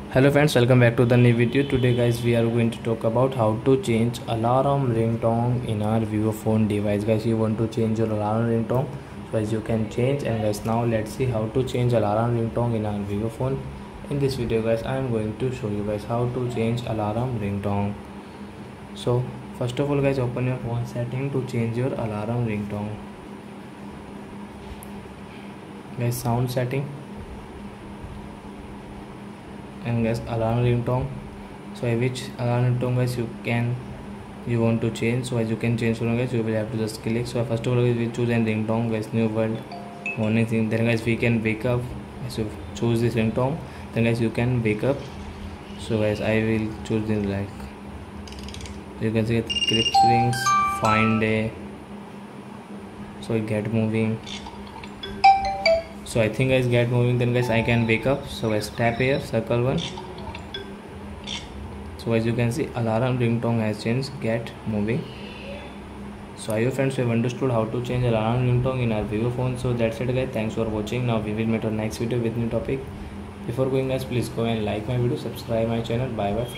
Hello friends, welcome back to the new video. Today guys we are going to talk about how to change alarm ringtone in our Vivo phone device. Guys, you want to change your alarm ringtone, so as you can change. And guys, now let's see how to change alarm ringtone in our Vivo phone. In this video guys, I am going to show you guys how to change alarm ringtone. So first of all guys, open your phone setting to change your alarm ringtone. Guys, sound setting, and guys alarm ringtone. So which alarm ringtone guys you want to change, so as you can change from guys, you will have to just click. So first of all guys, we choose a ringtone guys, new world morning thing. Then guys we can wake up. So choose this ringtone, then guys you can wake up. So guys I will choose this, like you can see clip rings, find a, so get moving. So I think guys get moving, then guys I can wake up. So guys tap here circle one. So as you can see, alarm ringtone has changed, get moving. So I hope friends you have understood how to change alarm ringtone in our Vivo phone. So that's it guys, thanks for watching. Now we will meet our next video with new topic. Before going guys, please go and like my video, subscribe my channel. Bye bye.